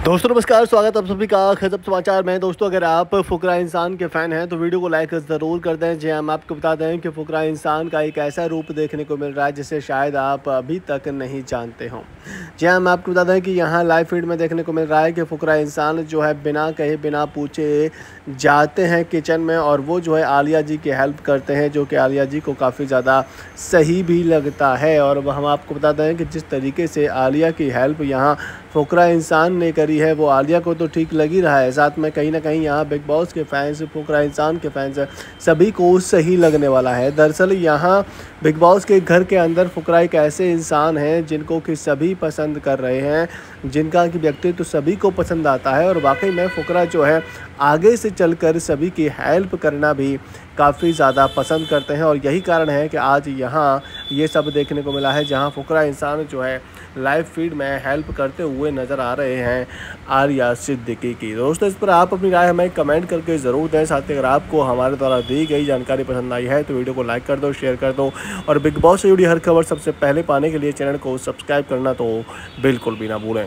दोस्तों नमस्कार, स्वागत आप सभी का खजब समाचार में। दोस्तों अगर आप फुकरा इंसान के फ़ैन हैं तो वीडियो को लाइक ज़रूर कर दें। जी हम आपको बता दें कि फुकरा इंसान का एक ऐसा रूप देखने को मिल रहा है जिसे शायद आप अभी तक नहीं जानते हों। जी हम आपको बता दें कि यहाँ लाइव फीड में देखने को मिल रहा है कि फुकरा इंसान जो है बिना कहे बिना पूछे जाते हैं किचन में और वो जो है आलिया जी की हेल्प करते हैं, जो कि आलिया जी को काफ़ी ज़्यादा सही भी लगता है। और हम आपको बता दें कि जिस तरीके से आलिया की हेल्प यहाँ फुकरा इंसान ने करी है वो आलिया को तो ठीक लग ही रहा है, साथ में कहीं ना कहीं यहाँ बिग बॉस के फैंस, फुकरा इंसान के फैंस सभी को सही लगने वाला है। दरअसल यहाँ बिग बॉस के घर के अंदर फुकरा एक ऐसे इंसान हैं जिनको कि सभी पसंद कर रहे हैं, जिनका कि व्यक्तित्व तो सभी को पसंद आता है। और वाकई में फुकरा जो है आगे से चलकर सभी की हेल्प करना भी काफ़ी ज़्यादा पसंद करते हैं और यही कारण है कि आज यहाँ ये सब देखने को मिला है, जहाँ फुकरा इंसान जो है लाइव फीड में हेल्प करते हुए नज़र आ रहे हैं आलिया सिद्दीकी की। दोस्तों इस पर आप अपनी राय हमें कमेंट करके ज़रूर दें। साथ ही अगर आपको हमारे द्वारा दी गई जानकारी पसंद आई है तो वीडियो को लाइक कर दो, शेयर कर दो और बिग बॉस से जुड़ी हर खबर सबसे पहले पाने के लिए चैनल को सब्सक्राइब करना तो बिल्कुल भी ना भूलें।